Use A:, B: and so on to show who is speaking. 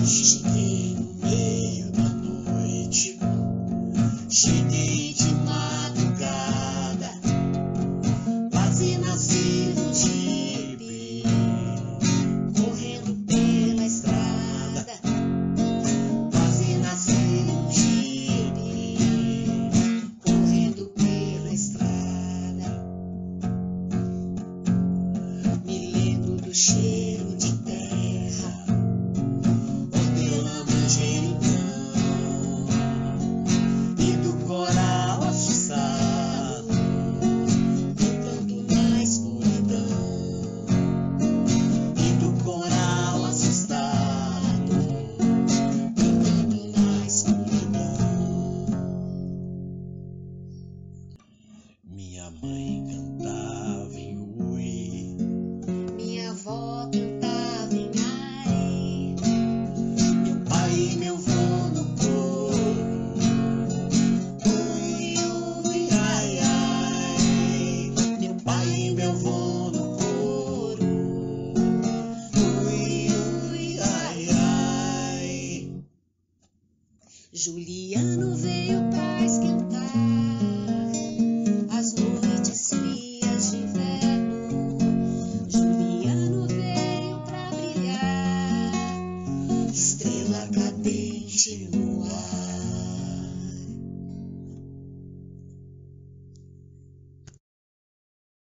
A: Cheguei no meio da noite, cheguei de madrugada, quase nasci no jipe, correndo pela estrada, quase nasci no jipe, correndo pela estrada. Me lembro do cheiro de terra, hortelã, manjericão, e do coral assustado, cantando na escuridão, e do coral assustado, cantando na escuridão. Minha mãe cantava em ui, minha avó cantava em ai, meu pai e meu avô no coro, ui, ui, ai, ai. Meu pai e meu avô no coro, ui, ui, ai, ai. Juliano veio pra esquentar